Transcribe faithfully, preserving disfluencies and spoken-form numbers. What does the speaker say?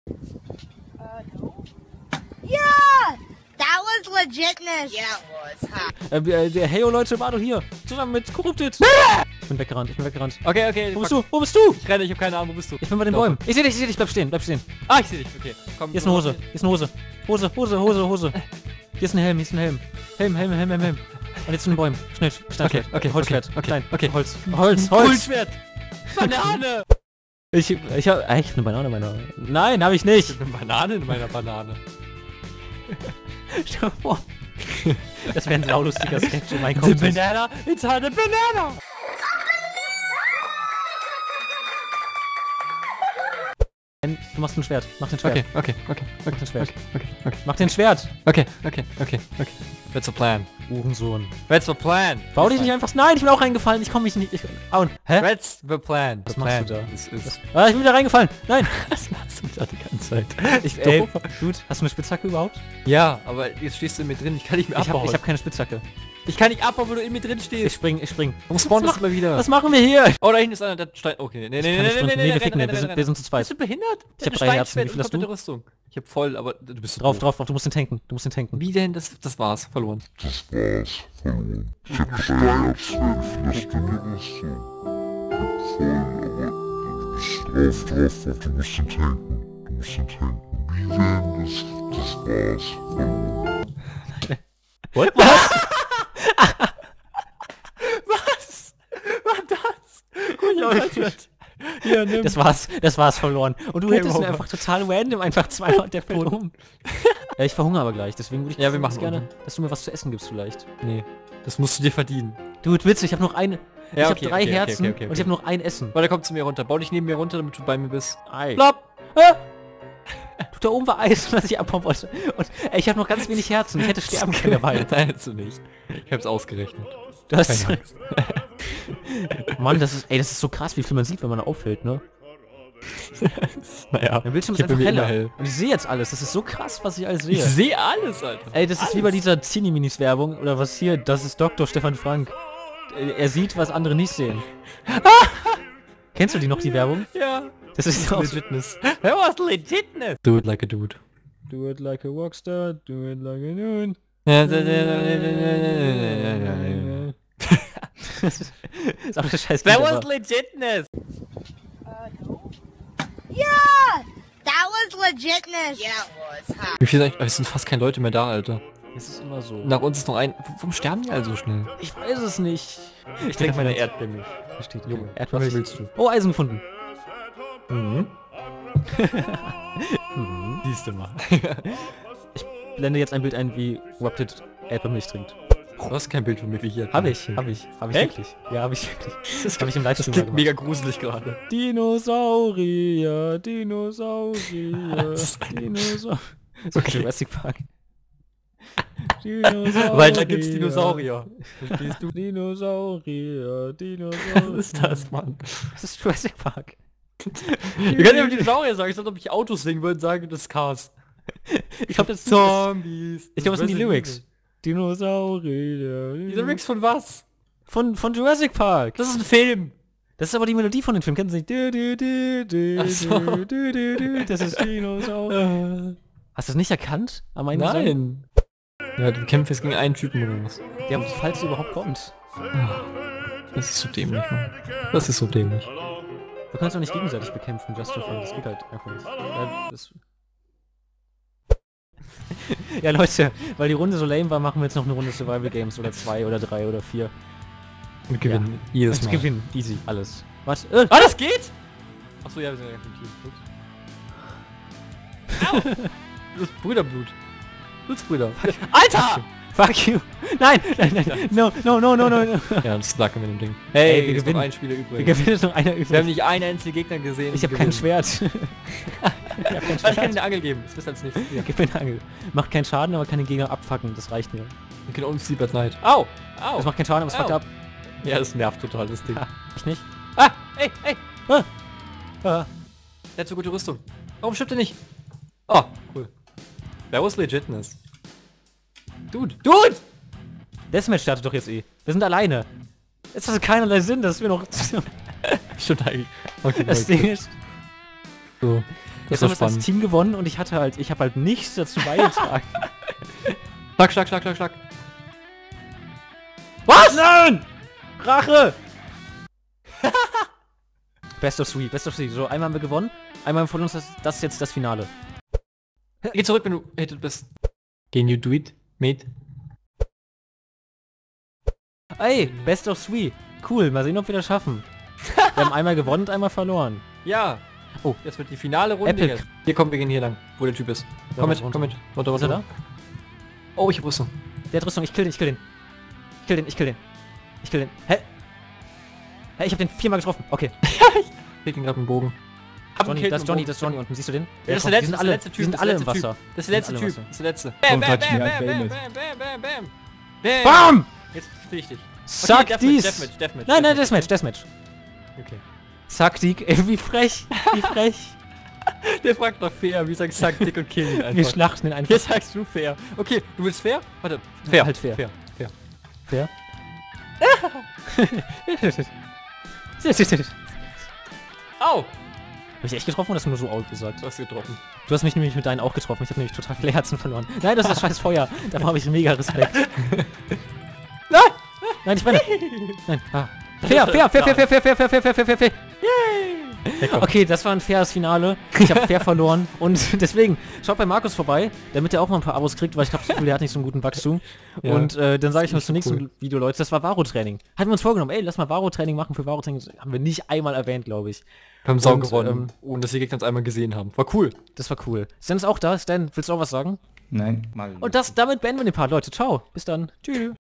Uh, no. Yeah! That was legitness! Yeah, it was, huh? Äh, äh, hey, oh Leute, Mado hier. Zusammen mit Corrupted. Ich bin weggerannt, ich bin weggerannt. Okay, okay. Wo bist du? Wo bist du? Ich renne, ich hab keine Ahnung, wo bist du? Ich bin bei den Doch. Bäumen. Ich seh dich, ich seh dich, bleib stehen, bleib stehen. Ah, ich seh dich, okay. Komm, Hier ist eine Hose, hier ist eine Hose. Hose, Hose, Hose, Hose. Hier ist ein Helm, hier ist ein Helm. Helm, Helm, Helm, Helm, Helm. Und jetzt zu den Bäumen. Schnell, Steinschwert. Okay, okay, Holzschwert. okay, okay, Klein. okay. Holz. Holz, Holz. Kohlschwert. Banane. Ich, ich hab echt eine Banane in meiner... Nein, hab ich nicht. Eine Banane in meiner Banane. Stell dir vor. Das wäre ein saulustiger Sketch in meinem The Kopf. banana, it's a banana. Du machst ein Schwert. Mach den Schwert. Okay, okay, okay, Mach den Schwert. okay, okay, Mach den Schwert. okay, okay, okay, okay. That's a plan. Uhrensohn. That's the plan. Bau dich nicht einfach... Nein, ich bin auch reingefallen. Ich komme mich nicht... Ich, oh, hä? That's the plan. Was The machst plan. du da? Is, is Ah, ich bin wieder reingefallen. Nein. Was machst du da die ganze Zeit? Ich, Ey, ey, Dude, hast du eine Spitzhacke überhaupt? ja, aber jetzt stehst du in mir drin. Ich kann nicht mehr Ich hab, abbauen. ich hab keine Spitzhacke. Ich kann nicht abbauen, wo du in mir drin Ich stehst. spring, ich spring. Warum spawnst Was du immer wieder? Was machen wir hier? Oh, da hinten ist einer, der Stein... Okay, nee, nee, nee, kann nee, nicht nee, nee, sprinten. nee, Nee, wir ficken nee, nicht. Wir nee, sind- nee, wir sind zu zweit. Bist du behindert? Ich hab drei Herzen. Wie viel hast du? Rüstung. Ich hab voll, aber du bist Drauf, doof. drauf, drauf. Du musst den tanken. Du musst den tanken. Wie denn? Das, das war's. Verloren. Das war's. Verloren. Ich hab drei Herzen. Vielleicht du die Rüstung. Voll, aber du bist drauf, drauf, drauf. Du musst den tanken. Du musst den tanken. Wie denn? Das, das war's. Verloren. What? Was? Was? War das? Gut, ja, nimm. Das war's. Das war's verloren. Und du Game hättest mir over. einfach total random einfach zweimal und der fällt um. Ja, ich verhungere aber gleich. Deswegen würde ich Ja, wir ganz machen gerne, um. dass du mir was zu essen gibst vielleicht. Nee, das musst du dir verdienen. Dude, witzig. Ich habe noch eine... ich Ja, habe okay, drei okay, okay, Herzen okay, okay, und ich habe noch ein Essen. Warte, komm zu mir runter. Bau dich neben mir runter, damit du bei mir bist. Ei. Plopp. Ah! Du, da oben war Eis, was ich abbauen wollte. Und ey, ich habe noch ganz wenig Herzen. Ich hätte sterben können dabei. Nein, hättest du nicht. Ich hab's ausgerechnet. Du hast... Keine Angst. Mann, das ist... Ey, das ist so krass, wie viel man sieht, wenn man aufhält, ne? Naja, Der Bildschirm ist ich hab einfach bei mir immer heller. hell. Und ich sehe jetzt alles. Das ist so krass, was ich alles sehe. Ich sehe alles, Alter. Ey, das ist wie bei dieser Zini-Minis-Werbung. Oder was hier? Das ist Doktor Stefan Frank. Äh, Er sieht, was andere nicht sehen. Kennst du die noch, die Werbung? Ja. Das ist auch so. Legitness. That was legitness. Do it like a dude. Do it like a rockstar, do it like a noon. Ja, Das ist auch eine scheiß That Lied, was aber- legitness. Uh, no. Yeah! That was legitness! Yeah, it was, huh? Wie viel sind, es sind fast keine Leute mehr da, Alter. Es ist immer so. Nach uns ist noch ein... Warum sterben die alle so schnell? Ich weiß es nicht. Ich denke meine Erdbeermilch. Da steht Junge, Junge. was Erdbeermilch. willst du? Oh, Eisen gefunden. Mhm. Mhm. Siehst du mal. Ich blende jetzt ein Bild ein, wie Wapted Erdbeermilch trinkt. Du hast kein Bild von mir, wie ich hier... Hab ich, hab ich, hab ich Echt? wirklich. Ja, hab ich wirklich. Das Hab ich im Das Livestream klingt mal mega gruselig gerade. Dinosaurier, Dinosaurier, Was? Dinosaurier. So Okay. Jurassic Park. Dinosaurier. Weil da gibt's Dinosaurier. Verstehst du? Dinosaurier, Dinosaurier. Was ist das, Mann? Das ist Jurassic Park. Wir können ja Dinosaurier sagen, ich sollte, ob ich Autos singen würde, sagen, das ist Cars. Ich glaube, das ist... Zombies. Ich glaube, das sind die Resident Lyrics. Evil. Dinosaurier. Die Lyrics von was? Von, von Jurassic Park. Das ist ein Film. Das ist aber die Melodie von dem Film. Kennen Sie nicht? Du, du, du, du, Ach so. du, du, du, du. Das ist Dinosaurier. Hast du das nicht erkannt? Am Ende Nein. Ja, du kämpfst jetzt gegen einen Typen oder was? Ja, falls du überhaupt kommt. Das ist so dämlich, Mann. Das ist so dämlich. Wir können uns auch nicht gegenseitig bekämpfen, just for fun. Das geht halt einfach nicht. Ja, das ja, Leute, weil die Runde so lame war, machen wir jetzt noch eine Runde Survival Games oder zwei oder drei oder vier. Und gewinnen. Jedes Ich Mal. gewinne. Easy. Alles. Was? Äh, Ah, das geht? Achso, ja, wir sind ja im Team. Ups. Au! Das ist Brüderblut. Blutsbrüder. Alter! fuck you. Nein, nein, nein. No, no, no, no, no. no. Ja, das lag mit dem Ding. Ey, Hey, wir wir gewinnen. noch ein Spieler übrig. Wir gewinnen noch einer Wir haben übrig. nicht einen einzigen Gegner gesehen. Ich und habe kein gewinnen. Schwert. ich hab kein Ich kann Schwert. dir eine Angel geben. Das ist besser als nichts. Ja. Gib mir eine Angel. Macht keinen Schaden, aber kann den Gegner abfacken. Das reicht mir. Wir können only sleep at night. Au! Au! Das macht keinen Schaden, aber es fuckt Au. ab. Ja, das nervt total, das Ding. Ah, ich nicht. Ah! Ey! Ey! Ah. Ah. Der hat so gute Rüstung. Warum stirbt er nicht? Oh, cool. That was legitness. Dude! Dude! Deathmatch startet doch jetzt eh. Wir sind alleine. Es hat keinerlei Sinn, dass wir noch... Stimmt eigentlich. Okay, Das okay. Ding ist... So. Jetzt war haben wir als spannend. Team gewonnen und ich hatte halt, ich habe halt nichts dazu beigetragen. Schlag, schlag, schlag, schlag, schlag. Was? Nein! Rache! Best of three, best of three. So, einmal haben wir gewonnen, einmal haben wir von uns, das, das ist jetzt das Finale. Geh zurück, wenn du hitted bist. Can you do it, mate? Ey, best of three. Cool, mal sehen, ob wir das schaffen. Wir haben einmal gewonnen und einmal verloren. Ja. Oh, jetzt wird die finale Runde. Epic. Jetzt. Hier, komm, wir gehen hier lang, wo der Typ ist. Ja, Komm mit, runter. komm mit. Runter, Ist er runter. da? Oh, ich hab Rüstung. Der hat Rüstung, ich kill den, ich kill den. Ich kill den, ich kill den. Ich kill den. Hä? Hä, ich hab den viermal getroffen. Okay. Krieg ihn gerade mit dem Bogen. Hab ihn Johnny, killt das ist mit dem Johnny, Bogen. das ist Johnny unten. Siehst du den? Ja, das ist kommt. der Die letzte, sind das ist alle, der letzte die Typ. sind das alle ist im der letzte Wasser. Typ. Das ist der letzte Die sind Typ. alle im Das ist der letzte. Don't Bam, bam, touch me, bam, I'm bam, famous. bam, bam, bam, bam. BAM! Jetzt krieg ich dich. Suck Deathmatch, dies! Deathmatch, Deathmatch, Nein, nein, Deathmatch. Deathmatch, Deathmatch. Okay. Suck dick, ey, wie frech, wie frech. Der fragt noch fair, wie sagst Suck, Dick und Kill ihn Wir einfach. schlachten ihn einfach. Jetzt sagst du fair. Okay, du willst fair? Warte. Fair. Halt fair. Fair. Fair. Fair. Au! Hab ich echt getroffen oder hast du nur so out gesagt? Du hast getroffen. Du hast mich nämlich mit deinen auch getroffen. Ich habe nämlich total viele Herzen verloren. Nein, das ist das scheiß Feuer. Davor habe ich mega Respekt. Nein! Nein, ich brenne. Nein. Ah. Fair, fair, fair, fair, fair, fair, fair, fair, fair, fair, fair, fair, fair. Okay, das war ein faires Finale. Ich habe fair verloren. Und deswegen, schaut bei Markus vorbei, damit er auch mal ein paar Abos kriegt, weil ich habe das Gefühl, der hat nicht so einen guten Wachstum. Ja. Und äh, dann sage ich mal zum Nicht so nächsten Video, Leute, das war Varo-Training. Hatten wir uns vorgenommen, ey, lass mal Varo-Training machen für Varo-Training. Haben wir nicht einmal erwähnt, glaube ich. Wir haben Sau Und, gewonnen, ähm, ohne dass die Gegner uns einmal gesehen haben. War cool. Das war cool. Stan ist auch da. Stan, willst du auch was sagen? Nein, mal. Und das, damit beenden wir den Part, Leute. Ciao. Bis dann. Tschüss.